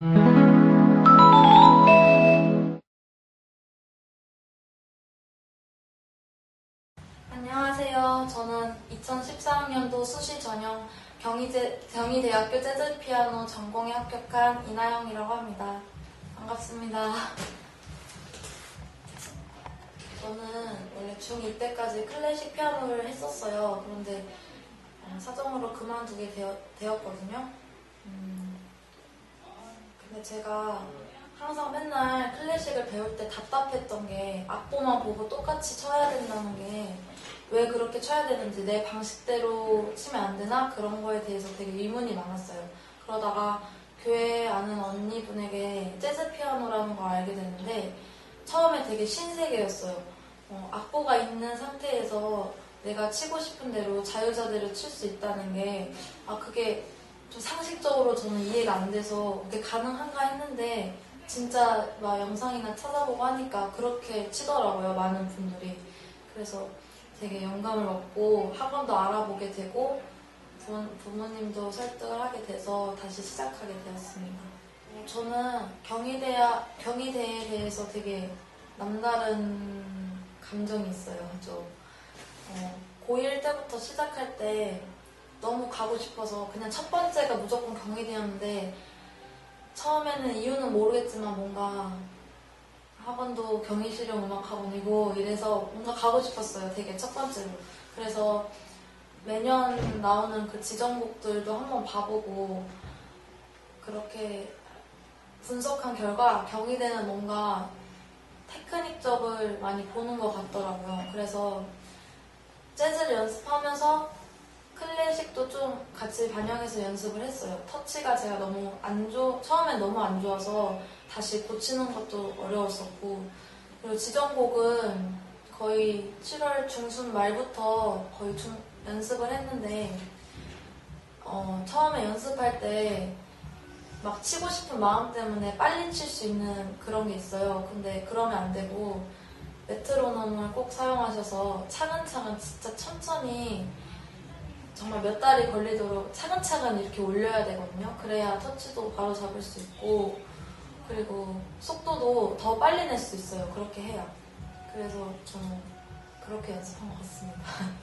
안녕하세요. 저는 2014학년도 수시 전형 경희대학교 재즈 피아노 전공에 합격한 이나영이라고 합니다. 반갑습니다. 저는 원래 중2 때까지 클래식 피아노를 했었어요. 그런데 사정으로 그만두게 되었거든요. 근데 제가 항상 맨날 클래식을 배울 때 답답했던 게 악보만 보고 똑같이 쳐야 된다는 게 왜 그렇게 쳐야 되는지 내 방식대로 치면 안 되나? 그런 거에 대해서 되게 의문이 많았어요. 그러다가 교회에 아는 언니분에게 재즈 피아노라는 걸 알게 됐는데 처음에 되게 신세계였어요. 악보가 있는 상태에서 내가 치고 싶은 대로 자유자재로 칠 수 있다는 게 그게 좀 상식적으로 저는 이해가 안 돼서 그게 가능한가 했는데 진짜 막 영상이나 찾아보고 하니까 그렇게 치더라고요, 많은 분들이. 그래서 되게 영감을 얻고 학원도 알아보게 되고 부모님도 설득을 하게 돼서 다시 시작하게 되었습니다. 저는 경희대에 대해서 되게 남다른 감정이 있어요. 고1 때부터 시작할 때 너무 가고 싶어서 그냥 첫 번째가 무조건 경희대였는데 처음에는 이유는 모르겠지만 뭔가 학원도 경희실용음악학원이고 이래서 뭔가 가고 싶었어요. 되게 첫 번째로. 그래서 매년 나오는 그 지정곡들도 한번 봐보고 그렇게 분석한 결과 경희대는 뭔가 테크닉적을 많이 보는 것 같더라고요. 그래서 재즈를 연습하면서 클래식도 좀 같이 반영해서 연습을 했어요. 터치가 제가 처음엔 너무 안 좋아서 다시 고치는 것도 어려웠었고, 그리고 지정곡은 거의 7월 중순 말부터 거의 연습을 했는데, 처음에 연습할 때 막 치고 싶은 마음 때문에 빨리 칠 수 있는 그런 게 있어요. 근데 그러면 안 되고, 메트로놈을 꼭 사용하셔서 차근차근 진짜 천천히 정말 몇 달이 걸리도록 차근차근 이렇게 올려야 되거든요. 그래야 터치도 바로 잡을 수 있고 그리고 속도도 더 빨리 낼 수 있어요. 그렇게 해야. 그래서 저는 그렇게 연습한 것 같습니다.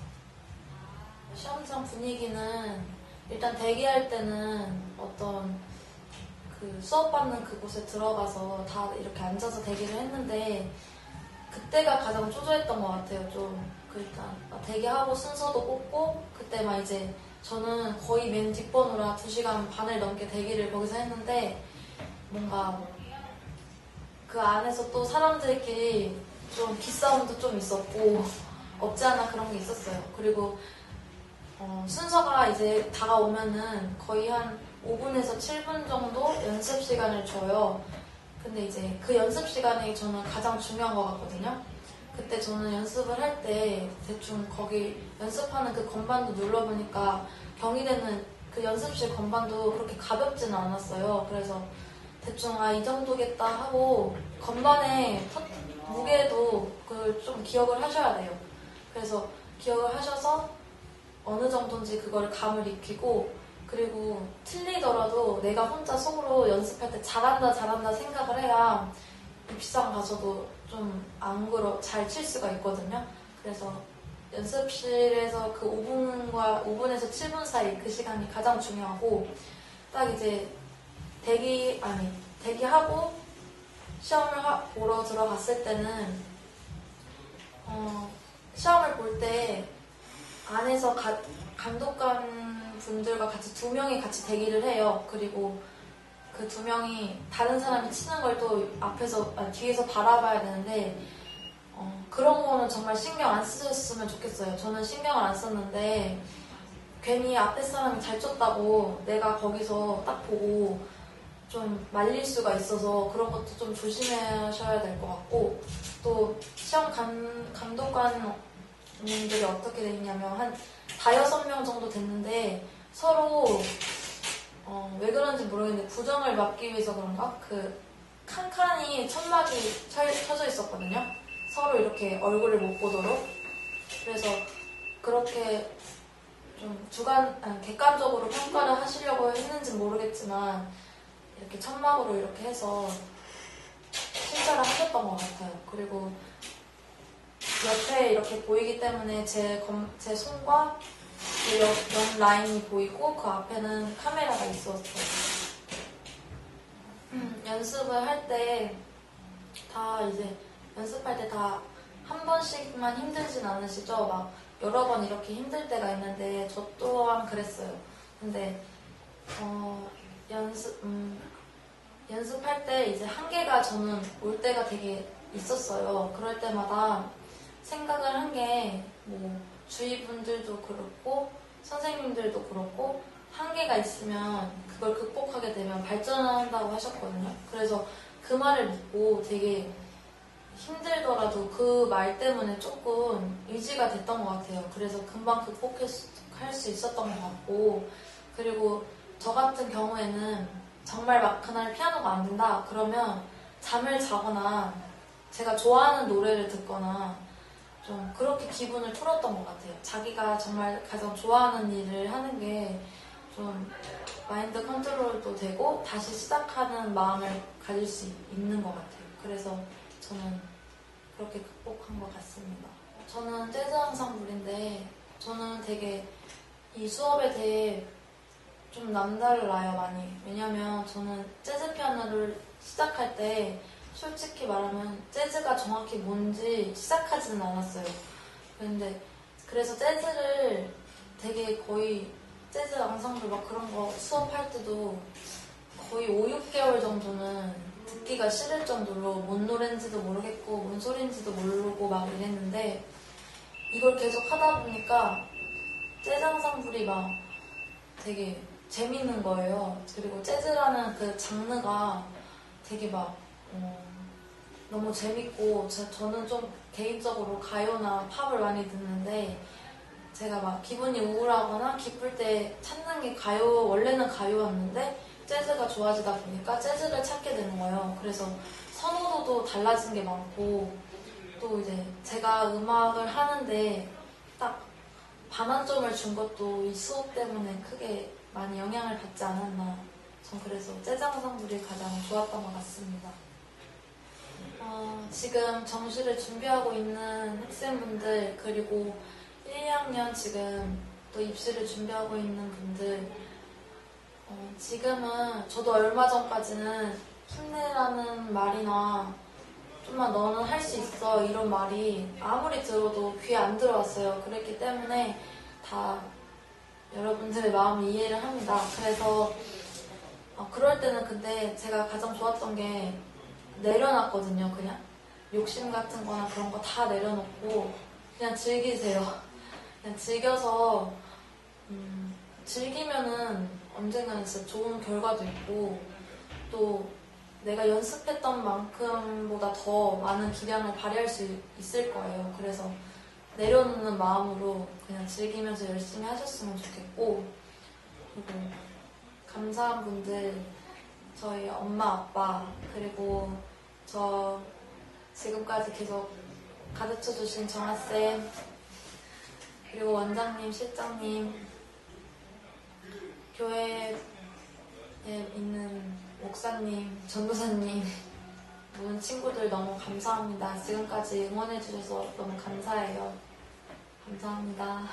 시험장 분위기는 일단 대기할 때는 어떤 그 수업받는 그곳에 들어가서 다 이렇게 앉아서 대기를 했는데 그때가 가장 초조했던 것 같아요. 일단 대기하고 순서도 뽑고 그때 막 이제 저는 거의 맨 뒷번호라 2시간 반을 넘게 대기를 거기서 했는데 뭔가 그 안에서 또 사람들끼리 좀 기싸움도 좀 있었고 없지 않아 그런 게 있었어요. 그리고 순서가 이제 다가오면은 거의 한 5분에서 7분 정도 연습 시간을 줘요. 근데 이제 그 연습 시간이 저는 가장 중요한 것 같거든요. 그때 저는 연습을 할 때 대충 거기 연습하는 그 건반도 눌러보니까 경희대는 그 연습실 건반도 그렇게 가볍지는 않았어요. 그래서 대충 이 정도겠다 하고 건반의 무게도 그걸 좀 기억을 하셔야 돼요. 그래서 기억을 하셔서 어느 정도인지 그걸 감을 익히고 그리고 틀리더라도 내가 혼자 속으로 연습할 때 잘한다 생각을 해야 비싼 가서도 좀 안 그러 잘 칠 수가 있거든요. 그래서 연습실에서 그 5분에서 7분 사이 그 시간이 가장 중요하고 딱 이제 대기하고 시험을 보러 들어갔을 때는 시험을 볼 때 안에서 감독관 분들과 같이 2명이 같이 대기를 해요. 그리고 그 2명이 다른 사람이 치는 걸 또 뒤에서 바라봐야 되는데 그런 거는 정말 신경 안 쓰셨으면 좋겠어요. 저는 신경을 안 썼는데 괜히 앞에 사람이 잘 쳤다고 내가 거기서 딱 보고 좀 말릴 수가 있어서 그런 것도 좀 조심하셔야 될 것 같고 또 시험 감독관님들이 어떻게 돼 있냐면 한 5-6명 정도 됐는데 서로 왜 그런지 모르겠는데 부정을 막기 위해서 그런가? 그 칸칸이 천막이 쳐져 있었거든요. 서로 이렇게 얼굴을 못 보도록. 그래서 그렇게 좀 객관적으로 평가를 하시려고 했는지 모르겠지만 이렇게 천막으로 이렇게 해서 심사를 하셨던 것 같아요. 그리고 옆에 이렇게 보이기 때문에 제 손과 그 옆 라인이 보이고 그 앞에는 카메라가 있었어요. 연습을 할 때 다 이제 연습할 때 다 한 번씩만 힘들진 않으시죠? 막 여러 번 이렇게 힘들 때가 있는데 저 또한 그랬어요. 근데 연습할 때 이제 한계가 저는 올 때가 되게 있었어요. 그럴 때마다 생각을 한 게 뭐 주위 분들도 그렇고 선생님들도 그렇고 한계가 있으면 그걸 극복하게 되면 발전한다고 하셨거든요. 그래서 그 말을 믿고 되게 힘들더라도 그 말 때문에 조금 의지가 됐던 것 같아요. 그래서 금방 극복할 수 있었던 것 같고, 그리고 저 같은 경우에는 정말 막 그날 피아노가 안 된다 그러면 잠을 자거나 제가 좋아하는 노래를 듣거나 좀 그렇게 기분을 풀었던 것 같아요. 자기가 정말 가장 좋아하는 일을 하는 게 좀 마인드 컨트롤도 되고 다시 시작하는 마음을 가질 수 있는 것 같아요. 그래서 저는 그렇게 극복한 것 같습니다. 저는 재즈 앙상블인데 저는 되게 이 수업에 대해 좀 남달라요, 많이. 왜냐면 저는 재즈 피아노를 시작할 때 솔직히 말하면 재즈가 정확히 뭔지 시작하지는 않았어요. 그래서 재즈를 되게 거의 재즈 앙상블 막 그런 거 수업할 때도 거의 5, 6개월 정도는 듣기가 싫을 정도로 뭔 노래인지도 모르겠고 뭔 소리인지도 모르고 막 이랬는데 이걸 계속 하다 보니까 재즈 앙상블이 막 되게 재밌는 거예요. 그리고 재즈라는 그 장르가 되게 막 너무 재밌고 저는 좀 개인적으로 가요나 팝을 많이 듣는데 제가 막 기분이 우울하거나 기쁠 때 찾는 게 원래는 가요였는데 재즈가 좋아지다 보니까 재즈를 찾게 되는 거예요. 그래서 선호도도 달라진 게 많고 또 이제 제가 음악을 하는데 딱 반환점을 준 것도 이 수업 때문에 크게 많이 영향을 받지 않았나. 전 그래서 재즈 앙상블이 가장 좋았던 것 같습니다. 지금 정시를 준비하고 있는 학생분들 그리고 1, 2학년 지금 또 입시를 준비하고 있는 분들 지금은 저도 얼마 전까지는 힘내라는 말이나 좀만 너는 할 수 있어 이런 말이 아무리 들어도 귀에 안 들어왔어요. 그랬기 때문에 다 여러분들의 마음을 이해를 합니다. 그래서 그럴 때는 근데 제가 가장 좋았던 게 내려놨거든요. 그냥 욕심 같은 거나 그런 거 다 내려놓고 그냥 즐기세요. 그냥 즐겨서 즐기면은 언젠가는 진짜 좋은 결과도 있고 또 내가 연습했던 만큼보다 더 많은 기량을 발휘할 수 있을 거예요. 그래서 내려놓는 마음으로 그냥 즐기면서 열심히 하셨으면 좋겠고 그리고 감사한 분들 저희 엄마 아빠 그리고 저 지금까지 계속 가르쳐주신 정아쌤 그리고 원장님, 실장님 교회에 있는 목사님, 전도사님 모든 친구들 너무 감사합니다. 지금까지 응원해주셔서 너무 감사해요. 감사합니다.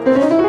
네.